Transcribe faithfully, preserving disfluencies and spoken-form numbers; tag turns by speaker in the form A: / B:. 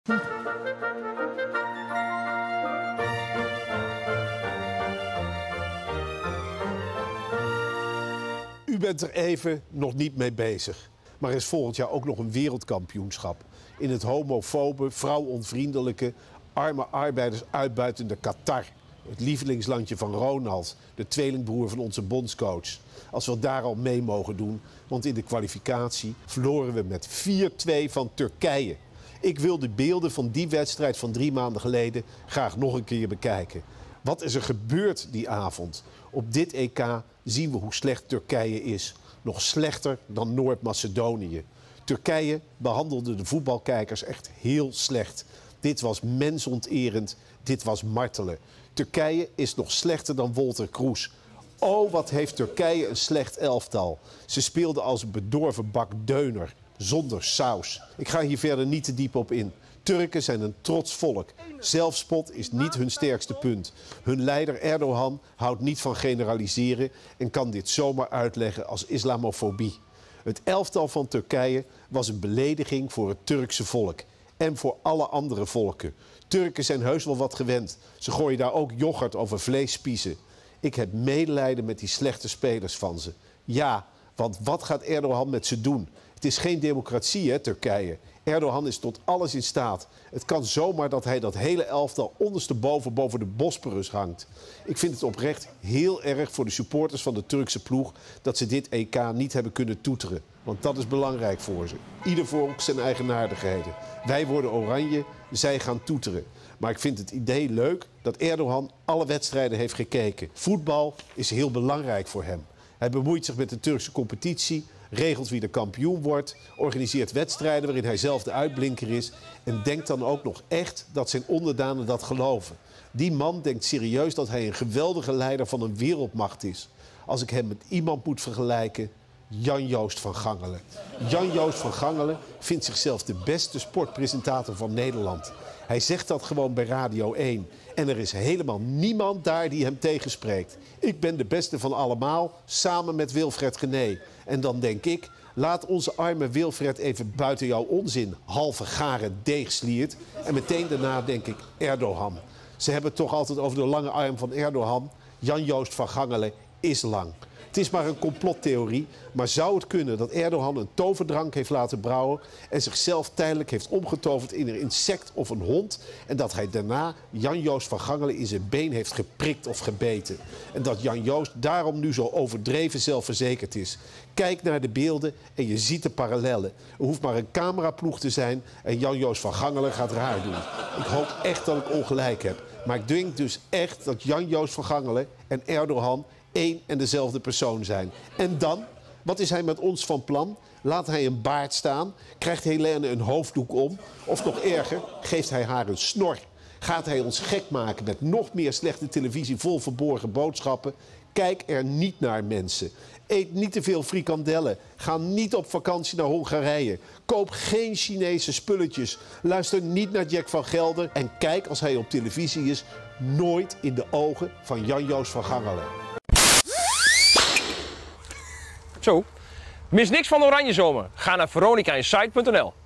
A: U bent er even nog niet mee bezig. Maar er is volgend jaar ook nog een wereldkampioenschap. In het homofobe, vrouwonvriendelijke, arme arbeiders uitbuitende Qatar. Het lievelingslandje van Ronald, de tweelingbroer van onze bondscoach. Als we daar al mee mogen doen, want in de kwalificatie verloren we met vier twee van Turkije. Ik wil de beelden van die wedstrijd van drie maanden geleden graag nog een keer bekijken. Wat is er gebeurd die avond? Op dit E K zien we hoe slecht Turkije is. Nog slechter dan Noord-Macedonië. Turkije behandelde de voetbalkijkers echt heel slecht. Dit was mensonterend, dit was martelen. Turkije is nog slechter dan Wolter Kroes. Oh, wat heeft Turkije een slecht elftal. Ze speelden als een bedorven bak deuner, zonder saus. Ik ga hier verder niet te diep op in. Turken zijn een trots volk. Zelfspot is niet hun sterkste punt. Hun leider Erdogan houdt niet van generaliseren en kan dit zomaar uitleggen als islamofobie. Het elftal van Turkije was een belediging voor het Turkse volk. En voor alle andere volken. Turken zijn heus wel wat gewend. Ze gooien daar ook yoghurt over vleesspiezen. Ik heb medelijden met die slechte spelers van ze. Ja, want wat gaat Erdogan met ze doen? Het is geen democratie, hè, Turkije. Erdogan is tot alles in staat. Het kan zomaar dat hij dat hele elftal ondersteboven boven de Bosporus hangt. Ik vind het oprecht heel erg voor de supporters van de Turkse ploeg dat ze dit E K niet hebben kunnen toeteren. Want dat is belangrijk voor ze. Ieder volk zijn eigenaardigheden. Wij worden oranje, zij gaan toeteren. Maar ik vind het idee leuk dat Erdogan alle wedstrijden heeft gekeken. Voetbal is heel belangrijk voor hem. Hij bemoeit zich met de Turkse competitie, regelt wie de kampioen wordt, organiseert wedstrijden waarin hij zelf de uitblinker is en denkt dan ook nog echt dat zijn onderdanen dat geloven. Die man denkt serieus dat hij een geweldige leider van een wereldmacht is. Als ik hem met iemand moet vergelijken, Jan-Joost van Gangelen. Jan-Joost van Gangelen vindt zichzelf de beste sportpresentator van Nederland. Hij zegt dat gewoon bij Radio één. En er is helemaal niemand daar die hem tegenspreekt. Ik ben de beste van allemaal, samen met Wilfred Genee. En dan denk ik, laat onze arme Wilfred even buiten jouw onzin, halve gare deegsliert. En meteen daarna denk ik, Erdogan. Ze hebben het toch altijd over de lange arm van Erdogan. Jan-Joost van Gangelen is lang. Het is maar een complottheorie, maar zou het kunnen dat Erdogan een toverdrank heeft laten brouwen en zichzelf tijdelijk heeft omgetoverd in een insect of een hond en dat hij daarna Jan-Joost van Gangelen in zijn been heeft geprikt of gebeten. En dat Jan-Joost daarom nu zo overdreven zelfverzekerd is. Kijk naar de beelden en je ziet de parallellen. Er hoeft maar een cameraploeg te zijn en Jan-Joost van Gangelen gaat raar doen. Ik hoop echt dat ik ongelijk heb, maar ik denk dus echt dat Jan-Joost van Gangelen en Erdogan één en dezelfde persoon zijn. En dan? Wat is hij met ons van plan? Laat hij een baard staan? Krijgt Helene een hoofddoek om? Of nog erger, geeft hij haar een snor? Gaat hij ons gek maken met nog meer slechte televisie vol verborgen boodschappen? Kijk er niet naar, mensen. Eet niet te veel frikandellen. Ga niet op vakantie naar Hongarije. Koop geen Chinese spulletjes. Luister niet naar Jack van Gelder. En kijk als hij op televisie is nooit in de ogen van Jan-Joost van Gangelen.
B: Zo, mis niks van de Oranje Zomer. Ga naar veronica inside punt n l.